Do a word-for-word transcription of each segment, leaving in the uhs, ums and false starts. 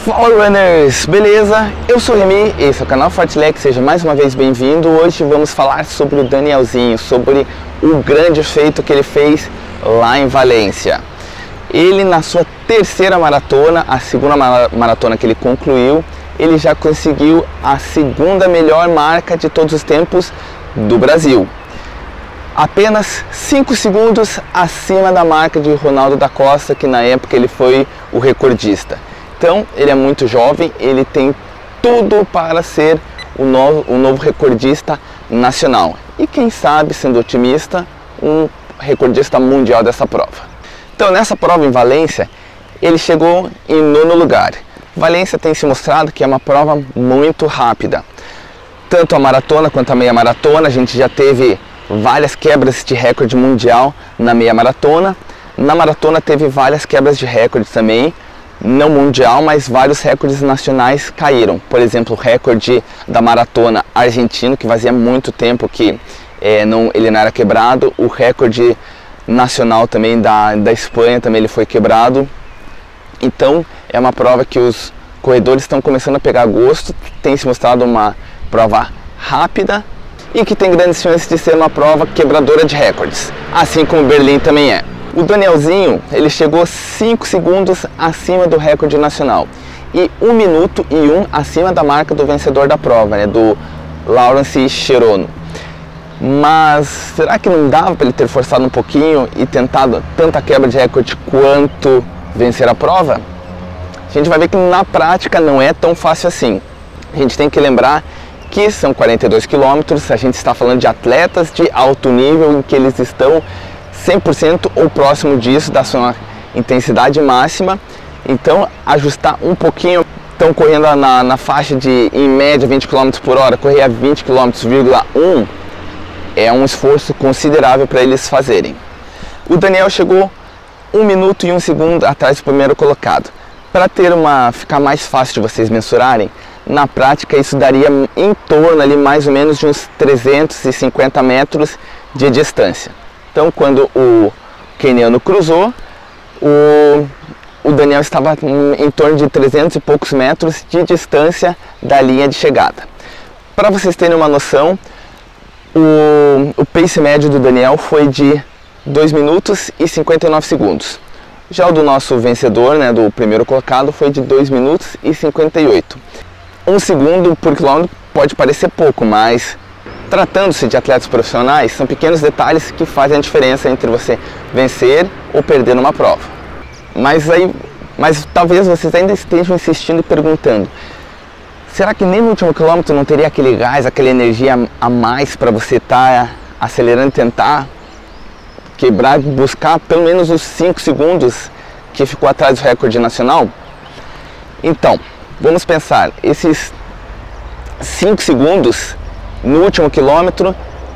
Fala runners, beleza? Eu sou o Remy, esse é o canal Fartlek, seja mais uma vez bem-vindo. Hoje vamos falar sobre o Danielzinho, sobre o grande feito que ele fez lá em Valência. Ele, na sua terceira maratona, a segunda maratona que ele concluiu, ele já conseguiu a segunda melhor marca de todos os tempos do Brasil. Apenas cinco segundos acima da marca de Ronaldo da Costa, que na época ele foi o recordista. Então, ele é muito jovem, ele tem tudo para ser o novo, o novo recordista nacional. E quem sabe, sendo otimista, um recordista mundial dessa prova. Então, nessa prova em Valência, ele chegou em nono lugar. Valência tem se mostrado que é uma prova muito rápida. Tanto a maratona quanto a meia maratona, a gente já teve várias quebras de recorde mundial na meia maratona. Na maratona teve várias quebras de recorde também. Não mundial, mas vários recordes nacionais caíram. Por exemplo, o recorde da maratona argentino, que fazia muito tempo que é, não, ele não era quebrado. O recorde nacional também da, da Espanha, também ele foi quebrado. Então, é uma prova que os corredores estão começando a pegar gosto. Tem se mostrado uma prova rápida e que tem grandes chances de ser uma prova quebradora de recordes, assim como Berlim também é. O Danielzinho, ele chegou cinco segundos acima do recorde nacional e um minuto e um acima da marca do vencedor da prova, né, do Laurence Cherono. Mas será que não dava para ele ter forçado um pouquinho e tentado tanta quebra de recorde quanto vencer a prova? A gente vai ver que na prática não é tão fácil assim. A gente tem que lembrar que são quarenta e dois quilômetros, a gente está falando de atletas de alto nível em que eles estão cem por cento ou próximo disso, da sua intensidade máxima. Então, ajustar um pouquinho, estão correndo na, na faixa de, em média, vinte quilômetros por hora, correr a vinte quilômetros, um, é um esforço considerável para eles fazerem. O Daniel chegou um minuto e um segundo atrás do primeiro colocado. Para ter uma, ficar mais fácil de vocês mensurarem, na prática isso daria em torno ali mais ou menos de uns trezentos e cinquenta metros de distância. Então, quando o queniano cruzou, o, o Daniel estava em, em torno de trezentos e poucos metros de distância da linha de chegada. Para vocês terem uma noção, o, o pace médio do Daniel foi de dois minutos e cinquenta e nove segundos. Já o do nosso vencedor, né, do primeiro colocado, foi de dois minutos e cinquenta e oito. Um segundo por quilômetro pode parecer pouco, mas tratando-se de atletas profissionais, são pequenos detalhes que fazem a diferença entre você vencer ou perder numa prova. Mas, aí, mas talvez vocês ainda estejam insistindo e perguntando, será que nem no último quilômetro não teria aquele gás, aquela energia a mais para você estar tá acelerando e tentar quebrar, buscar pelo menos os cinco segundos que ficou atrás do recorde nacional? Então, vamos pensar, esses cinco segundos no último quilômetro,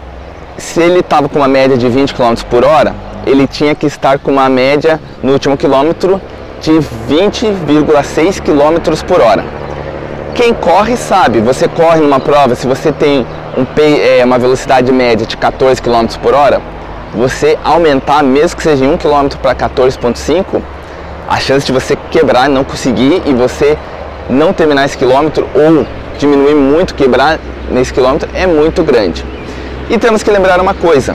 se ele estava com uma média de vinte quilômetros por hora, ele tinha que estar com uma média no último quilômetro de vinte vírgula seis quilômetros por hora. Quem corre sabe, você corre numa prova, se você tem um, é, uma velocidade média de quatorze quilômetros por hora, você aumentar, mesmo que seja em um quilômetro para quatorze vírgula cinco, a chance de você quebrar, não conseguir e você não terminar esse quilômetro ou diminuir muito, quebrar nesse quilômetro é muito grande. E temos que lembrar uma coisa,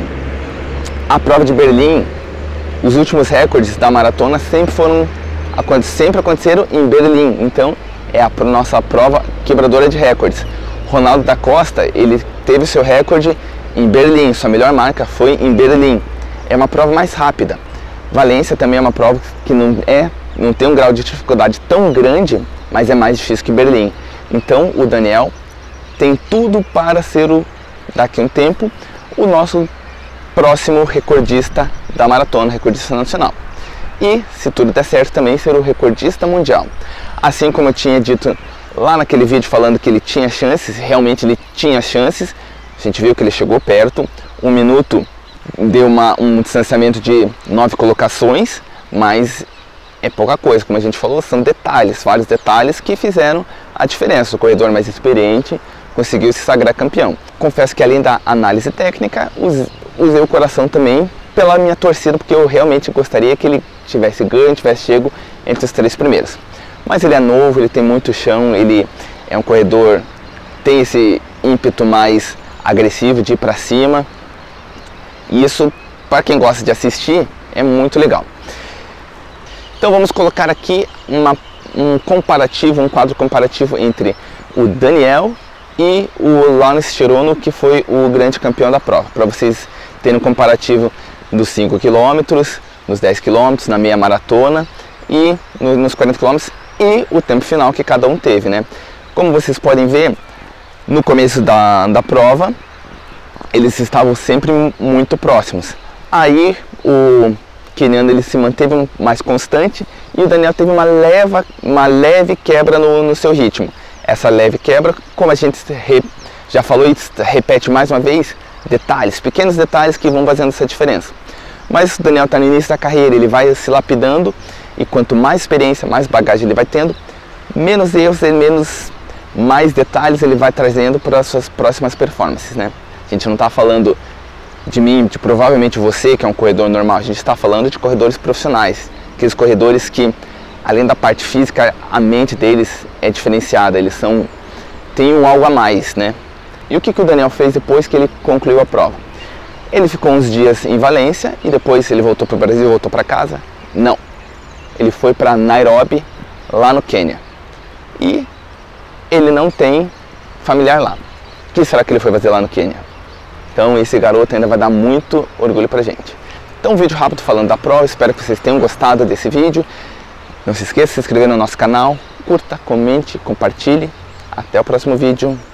a prova de Berlim, os últimos recordes da maratona sempre foram, sempre aconteceram em Berlim, então é a nossa prova quebradora de recordes. Ronaldo da Costa, ele teve seu recorde em Berlim, sua melhor marca foi em Berlim, é uma prova mais rápida. Valência também é uma prova que não, é, não tem um grau de dificuldade tão grande, mas é mais difícil que Berlim. Então o Daniel tem tudo para ser, o, daqui a um tempo, o nosso próximo recordista da maratona, recordista nacional. E, se tudo der certo, também ser o recordista mundial. Assim como eu tinha dito lá naquele vídeo falando que ele tinha chances, realmente ele tinha chances, a gente viu que ele chegou perto, um minuto deu uma, um distanciamento de nove colocações, mas é pouca coisa, como a gente falou, são detalhes, vários detalhes que fizeram a diferença. O corredor mais experiente conseguiu se sagrar campeão. Confesso que além da análise técnica, usei o coração também pela minha torcida, porque eu realmente gostaria que ele tivesse ganho, tivesse chego entre os três primeiros. mas ele é novo, ele tem muito chão, ele é um corredor, tem esse ímpeto mais agressivo de ir para cima. E isso, para quem gosta de assistir, é muito legal. Então vamos colocar aqui uma, um comparativo, um quadro comparativo entre o Daniel e o Lawrence Cherono, que foi o grande campeão da prova, para vocês terem um comparativo dos cinco quilômetros, nos dez quilômetros, na meia maratona e nos quarenta quilômetros e o tempo final que cada um teve, né? Como vocês podem ver, no começo da, da prova, eles estavam sempre muito próximos. Aí o queniano ele se manteve mais constante e o Daniel teve uma, leva, uma leve quebra no, no seu ritmo. Essa leve quebra, como a gente já falou e repete mais uma vez, detalhes, pequenos detalhes que vão fazendo essa diferença. Mas o Daniel está no início da carreira, ele vai se lapidando e quanto mais experiência, mais bagagem ele vai tendo, menos erros e menos mais detalhes ele vai trazendo para as suas próximas performances, né? A gente não está falando de mim, de provavelmente você que é um corredor normal, a gente está falando de corredores profissionais, aqueles corredores que além da parte física, a mente deles é diferenciada, eles são, têm um algo a mais, né? E o que, que o Daniel fez depois que ele concluiu a prova? Ele ficou uns dias em Valência e depois ele voltou para o Brasil, voltou para casa? Não. Ele foi para Nairobi, lá no Quênia. E ele não tem familiar lá. O que será que ele foi fazer lá no Quênia? Então esse garoto ainda vai dar muito orgulho pra gente. Então um vídeo rápido falando da prova, espero que vocês tenham gostado desse vídeo. Não se esqueça de se inscrever no nosso canal, curta, comente, compartilhe. Até o próximo vídeo.